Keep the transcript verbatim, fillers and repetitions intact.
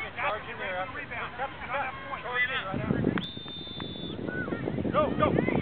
Yeah, charge in there after. Rebound. Cut, Get cut. on that point. Charge in right after. Go, go.